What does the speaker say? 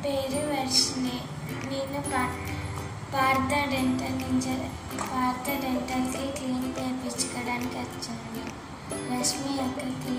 పేరు వర్షిని. నేను పార్థ డెంటల్ నుంచి పార్థ డెంటల్కి క్లీన్ చేయించుకోవడానికి వచ్చాను. రష్మి యొక్క